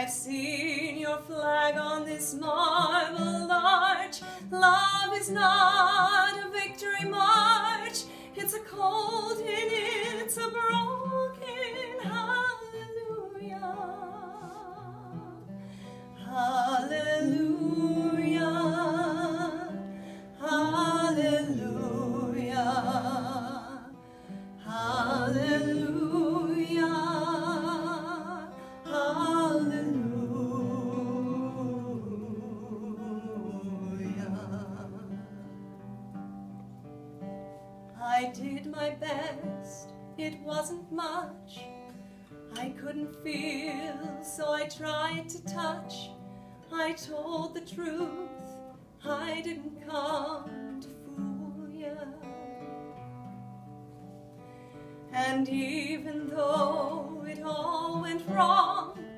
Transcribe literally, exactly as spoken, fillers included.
I've seen your flag on this marble arch. Love is not a victory march. It's a cold and it's a broken hallelujah. Hallelujah. Hallelujah. Hallelujah. I did my best, it wasn't much. I couldn't feel, so I tried to touch. I told the truth, I didn't come to fool ya. And even though it all went wrong,